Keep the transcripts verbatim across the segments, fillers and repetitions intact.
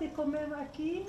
de comer aquí?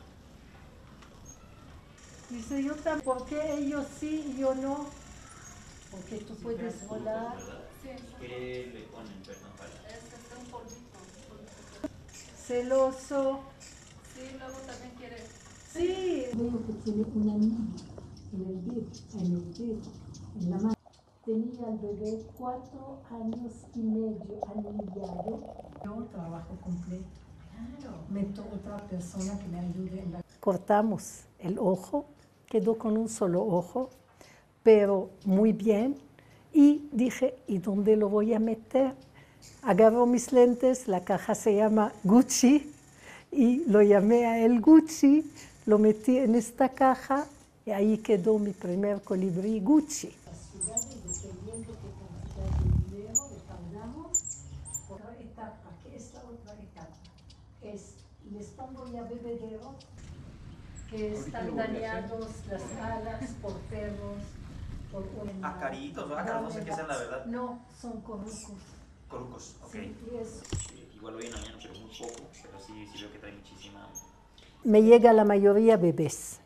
Dice, yo también. ¿Por qué ellos sí y yo no? Porque tú sí, puedes volar. Sí, ¿qué le ponen, perdón, para? Es este un polvito, un polvito. Celoso. Sí, luego también quiere. Sí. Veo que tiene una niña en el dedo, en el dedo, en la mano. Tenía el bebé cuatro años y medio anillado. Yo trabajo completo. Claro. Meto otra persona que me ayude en la... Cortamos el ojo, quedó con un solo ojo, pero muy bien. Y dije, ¿y dónde lo voy a meter? Agarro mis lentes, la caja se llama Gucci, y lo llamé a él Gucci, lo metí en esta caja, y ahí quedó mi primer colibrí Gucci. Las ciudades, dependiendo qué cantidad de dinero le pagamos, otra etapa, ¿qué es la otra etapa? Es, les pongo ya bebederos, Que están dañados las alas por perros, por una... Acaritos, ¿no? Ácaros, no sé qué sean, la verdad. No, son corucos. Corucos, ok. Sí, y eso. Sí, igual hoy en la mañana, pero muy poco, pero sí, sí veo que trae muchísima... Me llega la mayoría bebés.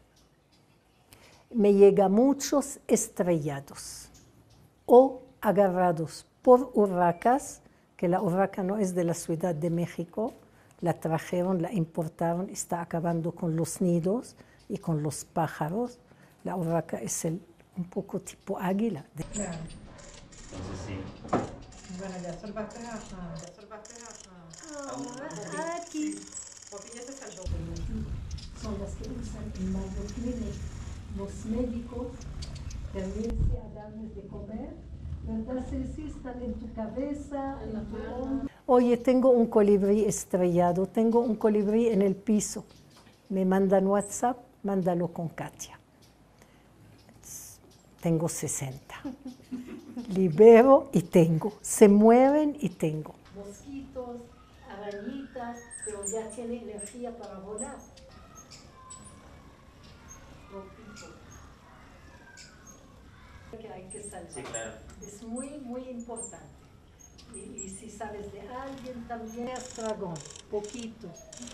Me llega muchos estrellados o agarrados por urracas, que la urraca no es de la Ciudad de México, la trajeron, la importaron, está acabando con los nidos y con los pájaros. La urraca es el, un poco tipo águila. Claro. Entonces sí. Bueno, ya salvaste a... Ya salvaste a... Oh, aquí. Porque ya se salvó. Son las que usan en Mayo Clinic. Los médicos permiten a darles de comer, ¿verdad, Ceci? Están en tu cabeza, en tu hombro. Oye, tengo un colibrí estrellado, tengo un colibrí en el piso. Me mandan WhatsApp, mándalo con Katia. Tengo sesenta. Libero y tengo. Se mueven y tengo. Mosquitos, arañitas, pero ya tiene energía para volar. Que hay que salvar. Sí, claro. Es muy, muy importante. Y, y si sabes de alguien también, es dragón, poquito.